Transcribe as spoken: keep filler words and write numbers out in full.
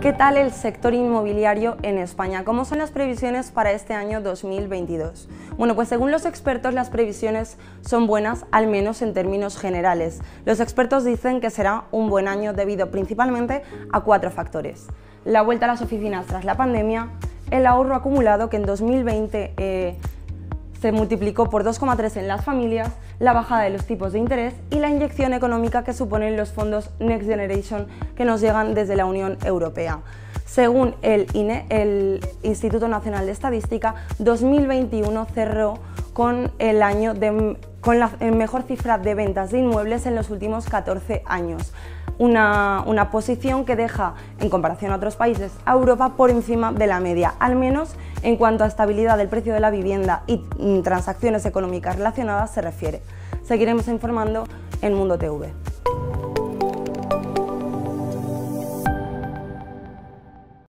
¿Qué tal el sector inmobiliario en España? ¿Cómo son las previsiones para este año dos mil veintidós? Bueno, pues según los expertos las previsiones son buenas, al menos en términos generales. Los expertos dicen que será un buen año debido principalmente a cuatro factores: la vuelta a las oficinas tras la pandemia, el ahorro acumulado que en dos mil veinte eh, se multiplicó por dos coma tres en las familias, la bajada de los tipos de interés y la inyección económica que suponen los fondos Next Generation que nos llegan desde la Unión Europea. Según el I N E, el Instituto Nacional de Estadística, dos mil veintiuno cerró con el año de, con la mejor cifra de ventas de inmuebles en los últimos catorce años. Una, una posición que deja, en comparación a otros países, a Europa por encima de la media, al menos en cuanto a estabilidad del precio de la vivienda y mm, transacciones económicas relacionadas se refiere. Seguiremos informando en Mundo T V.